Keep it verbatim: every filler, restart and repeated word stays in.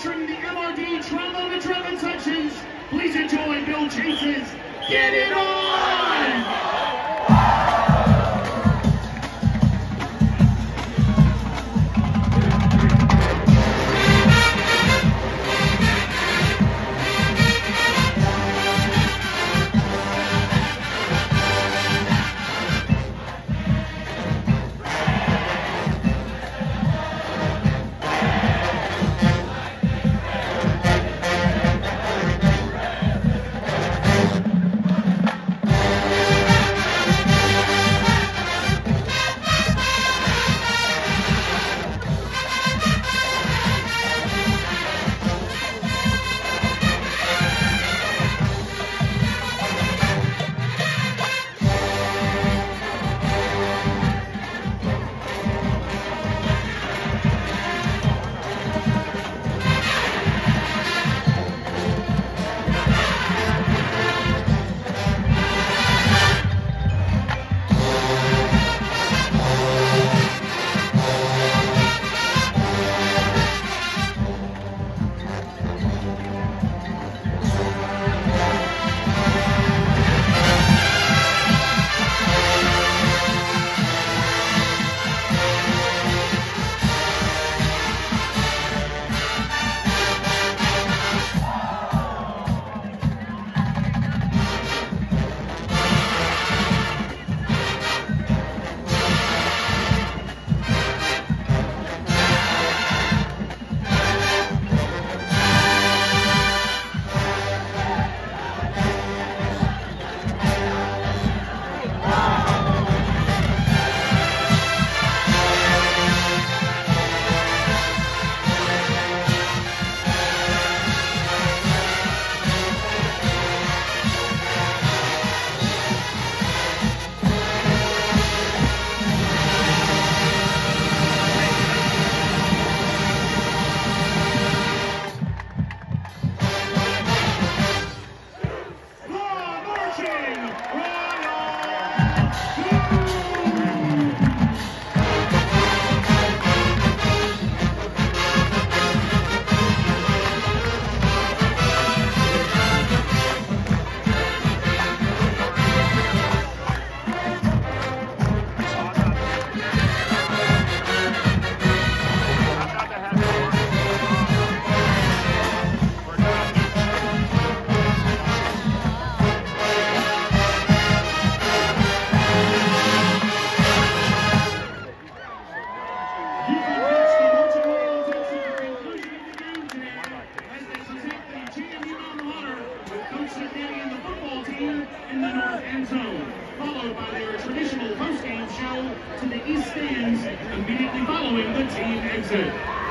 featuring the M R D trombone and trumpet sections. Please enjoy Bill Chase's Get It On! In the north end zone, followed by their traditional post-game show to the east stands immediately following the team exit.